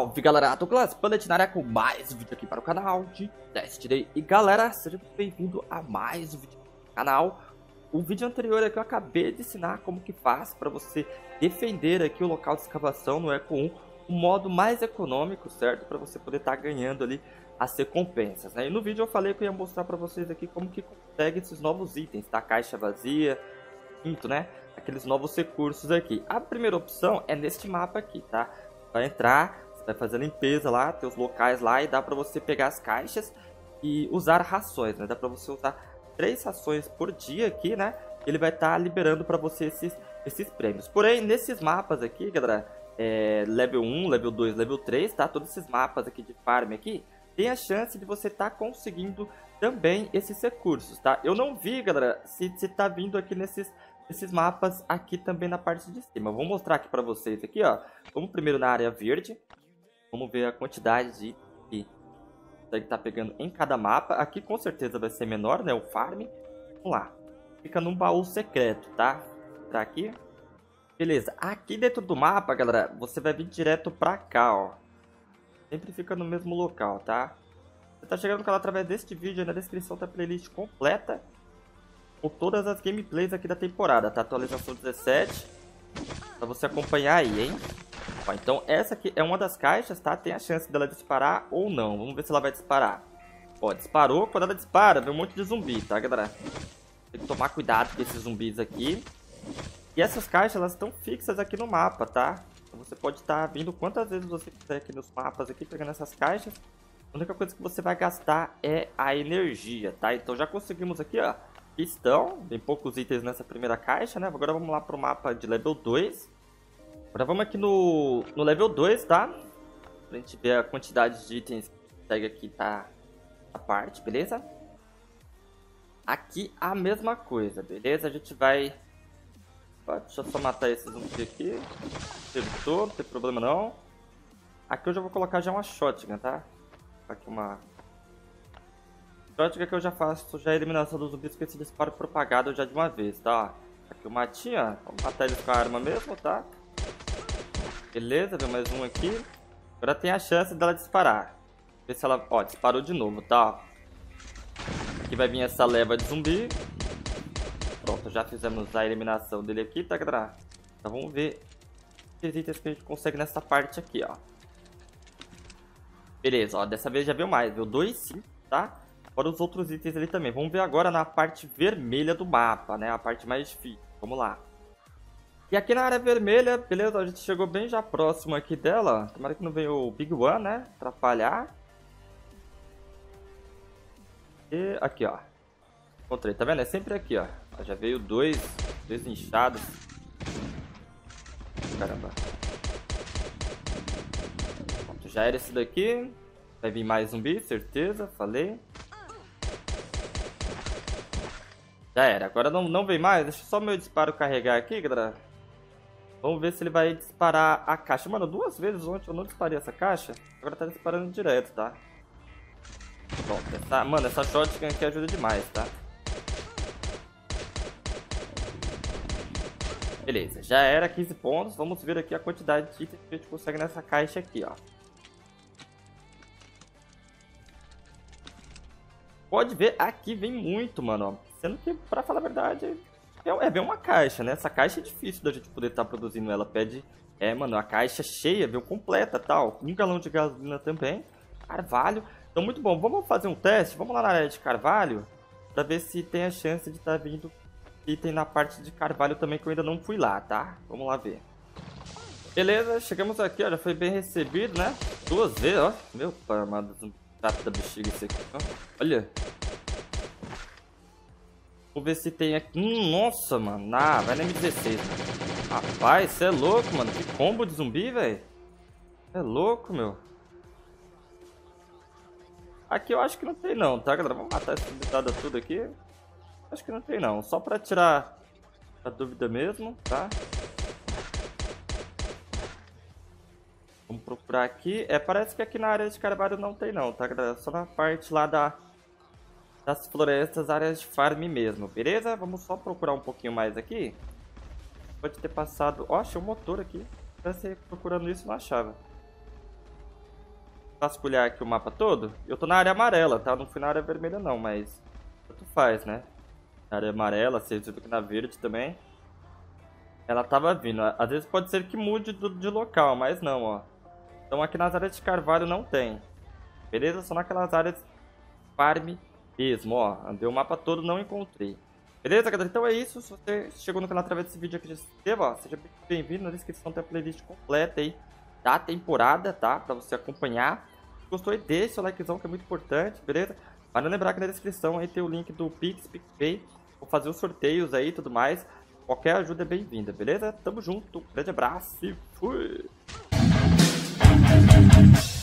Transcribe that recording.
Salve galera, Douglas Planetária com mais um vídeo aqui para o canal de Destiny. E galera, seja bem-vindo a mais um vídeo do canal. O vídeo anterior é que eu acabei de ensinar como que faz para você defender aqui o local de escavação no Eco 1, o modo mais econômico, certo? Para você poder estar ganhando ali as recompensas, né? E no vídeo eu falei que eu ia mostrar para vocês aqui como que consegue esses novos itens, tá? Caixa vazia, quinto, né? Aqueles novos recursos aqui. A primeira opção é neste mapa aqui, tá? Vai entrar, você vai fazer a limpeza lá, tem os locais lá e dá pra você pegar as caixas e usar rações, né? Dá pra você usar 3 rações por dia aqui, né? Ele vai estar liberando pra você esses prêmios. Porém, nesses mapas aqui, galera, level 1, level 2, level 3, tá? Todos esses mapas aqui de farm aqui, tem a chance de você estar conseguindo também esses recursos, tá? Eu não vi, galera, se tá vindo aqui nesses mapas aqui também na parte de cima. Vou mostrar aqui pra vocês aqui, ó. Vamos primeiro na área verde. Vamos ver a quantidade de que consegue estar pegando em cada mapa. Aqui com certeza vai ser menor, né? O farm. Vamos lá. Fica num baú secreto, tá? Vou entrar aqui. Beleza. Aqui dentro do mapa, galera, você vai vir direto pra cá, ó. Sempre fica no mesmo local, tá? Você tá chegando no canal através deste vídeo. Aí na descrição tá a playlist completa com todas as gameplays aqui da temporada, tá? Atualização 17, pra você acompanhar aí, hein? Ó, então essa aqui é uma das caixas, tá? Tem a chance dela disparar ou não. Vamos ver se ela vai disparar. Ó, disparou. Quando ela dispara, vem um monte de zumbi, tá, galera? Tem que tomar cuidado com esses zumbis aqui. E essas caixas, elas estão fixas aqui no mapa, tá? Então você pode estar vindo quantas vezes você quiser aqui nos mapas, aqui, pegando essas caixas. A única coisa que você vai gastar é a energia, tá? Então já conseguimos aqui, ó. Estão, tem poucos itens nessa primeira caixa, né? Agora vamos lá pro mapa de level 2. Agora vamos aqui no level 2, tá? Pra gente ver a quantidade de itens que segue aqui, tá? A parte, beleza? Aqui a mesma coisa, beleza? A gente vai... Deixa eu só matar esses zumbi aqui. Acertou, não tem problema não. Aqui eu já vou colocar já uma shotgun, tá? Aqui uma... Shotgun que eu já faço já a eliminação dos zumbis com esse disparo propagado já de uma vez, tá? Aqui o matinha, vamos matar eles com a arma mesmo, tá? Beleza, veio mais um aqui. Agora tem a chance dela disparar. Ver se ela... Ó, disparou de novo, tá? Aqui vai vir essa leva de zumbi. Pronto, já fizemos a eliminação dele aqui, tá, galera? Então vamos ver os itens que a gente consegue nessa parte aqui, ó. Beleza, ó, dessa vez já veio mais, veio 2 sim, tá? Fora os outros itens ali também. Vamos ver agora na parte vermelha do mapa, né? A parte mais difícil. Vamos lá. E aqui na área vermelha, beleza? A gente chegou bem já próximo aqui dela. Tomara que não venha o Big One, né? Atrapalhar. E aqui, ó. Encontrei, tá vendo? É sempre aqui, ó. Já veio dois inchados. Caramba. Pronto, já era esse daqui. Vai vir mais zumbi, certeza. Falei. Já era. Agora não vem mais. Deixa só meu disparo carregar aqui, galera. Vamos ver se ele vai disparar a caixa. Mano, 2 vezes ontem eu não disparei essa caixa. Agora tá disparando direto, tá? Pronto. Mano, essa shotgun aqui ajuda demais, tá? Beleza. Já era 15 pontos. Vamos ver aqui a quantidade de itens que a gente consegue nessa caixa aqui, ó. Pode ver, aqui vem muito, mano, ó. Sendo que, pra falar a verdade, vem uma caixa, né? Essa caixa é difícil da gente poder estar produzindo ela. Pede, mano, a caixa cheia, veio completa, tal. 1 galão de gasolina também. Carvalho. Então, muito bom. Vamos fazer um teste? Vamos lá na área de carvalho. Pra ver se tem a chance de estar vindo item na parte de carvalho também, que eu ainda não fui lá, tá? Vamos lá ver. Beleza, chegamos aqui, ó. Já foi bem recebido, né? 2 vezes, ó. Meu pai amado, trato da bexiga esse aqui, ó. Olha. Vamos ver se tem aqui. Nossa, mano. Ah, vai na M16, mano. Rapaz, você é louco, mano. Que combo de zumbi, velho. É louco, meu. Aqui eu acho que não tem não, tá, galera? Vamos matar essa bitada tudo aqui. Acho que não tem não. Só pra tirar a dúvida mesmo, tá? Vamos procurar aqui. Parece que aqui na área de carvalho não tem não, tá, galera? Só na parte lá das florestas, áreas de farm mesmo, beleza? Vamos só procurar um pouquinho mais aqui. Pode ter passado... Ó, achei um motor aqui. Se tivesse procurando isso, não achava. vasculhar aqui o mapa todo. Eu tô na área amarela, tá? Não fui na área vermelha não, mas tanto faz, né? Na área amarela, você viu aqui na verde também. Ela tava vindo. Às vezes pode ser que mude de local, mas não, ó. Então aqui nas áreas de carvalho não tem. Beleza? Só naquelas áreas farm mesmo, ó. Andei o mapa todo, não encontrei. Beleza, galera? Então é isso. Se você chegou no canal através desse vídeo aqui, já se inscreva, ó. Seja bem-vindo. Na descrição tem a playlist completa aí da temporada, tá? Pra você acompanhar. Se gostou, deixa o likezão, que é muito importante, beleza? Mas não lembrar que na descrição aí tem o link do Pix, PicPay. Vou fazer os sorteios aí e tudo mais. Qualquer ajuda é bem-vinda, beleza? Tamo junto. Grande abraço e fui!